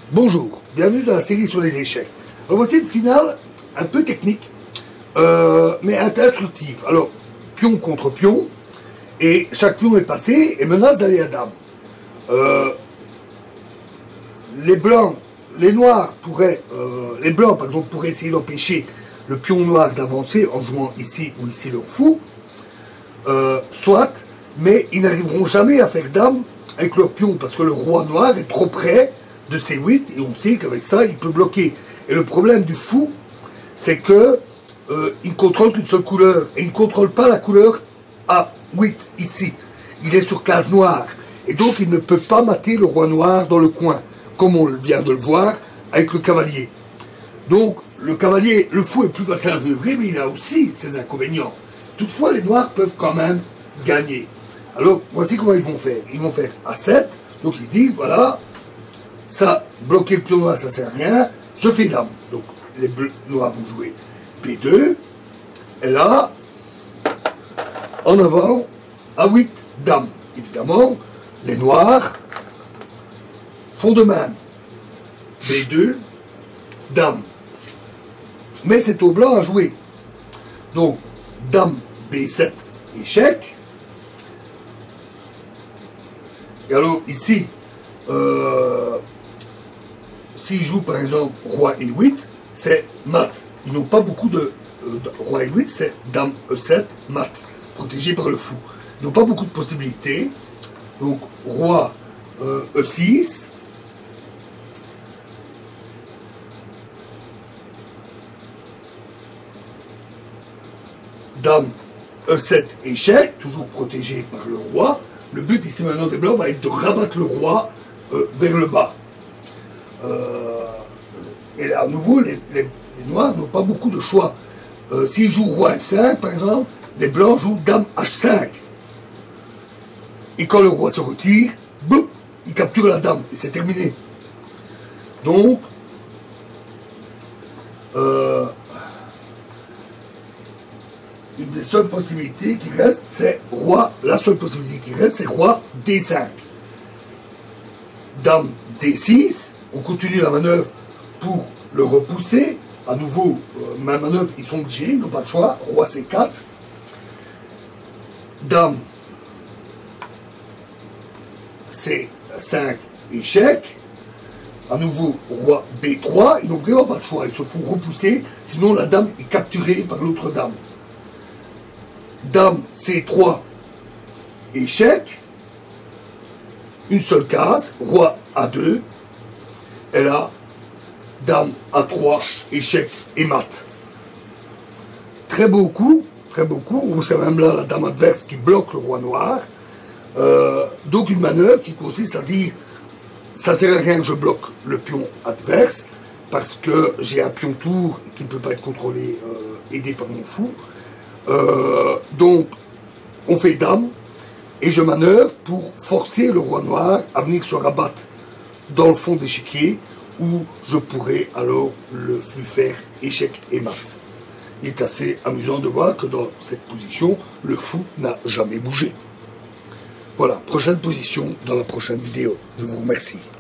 Bonjour, bienvenue dans la série sur les échecs. Alors voici une finale un peu technique, mais instructive. Alors, pion contre pion, et chaque pion est passé et menace d'aller à dame. Les blancs pourraient essayer d'empêcher le pion noir d'avancer en jouant ici ou ici leur fou, soit, mais ils n'arriveront jamais à faire dame avec leur pion parce que le roi noir est trop près de C8 et on sait qu'avec ça il peut bloquer. Et le problème du fou, c'est que il ne contrôle qu'une seule couleur et il ne contrôle pas la couleur A8 ici. Il est sur case noire et donc il ne peut pas mater le roi noir dans le coin comme on vient de le voir avec le cavalier. Donc le cavalier, le fou est plus facile à manœuvrer, mais il a aussi ses inconvénients. Toutefois, les noirs peuvent quand même gagner. Alors voici comment ils vont faire. Ils vont faire A7, donc ils se disent voilà, ça, bloquer le pion noir, ça sert à rien, je fais dame. Donc les bleus noirs vont jouer B2, et là, en avant, A8, dame. Évidemment, les noirs font de même. B2, dame. Mais c'est au blanc à jouer. Donc, dame, B7, échec. Et alors, ici, s'ils jouent par exemple roi E8, c'est mat. Ils n'ont pas beaucoup de roi E8, c'est dame E7, mat, protégé par le fou. Ils n'ont pas beaucoup de possibilités. Donc roi E6, dame E7 échec, toujours protégé par le roi. Le but ici maintenant des blancs va être de rabattre le roi vers le bas. Et à nouveau, les noirs n'ont pas beaucoup de choix. S'ils jouent roi F5, par exemple, les blancs jouent dame H5. Et quand le roi se retire, boum, il capture la dame, et c'est terminé. Donc, une des seules possibilités qui reste, c'est roi, la seule possibilité qui reste, c'est roi D5. Dame D6, on continue la manœuvre pour le repousser. À nouveau, ma manœuvre, ils sont obligés, ils n'ont pas le choix. Roi C4. Dame C5, échec. À nouveau, roi B3. Ils n'ont vraiment pas le choix. Ils se font repousser, sinon la dame est capturée par l'autre dame. Dame C3, échec. Une seule case, roi A2. Et là, dame A3, échec et mat. Très beau coup, où c'est même là la dame adverse qui bloque le roi noir. Donc une manœuvre qui consiste à dire, ça ne sert à rien que je bloque le pion adverse, parce que j'ai un pion tour qui ne peut pas être contrôlé, aidé par mon fou. Donc, on fait dame, et je manœuvre pour forcer le roi noir à venir se rabattre dans le fond d'échiquier, où je pourrais alors lui faire échec et mat. Il est assez amusant de voir que dans cette position, le fou n'a jamais bougé. Voilà, prochaine position dans la prochaine vidéo. Je vous remercie.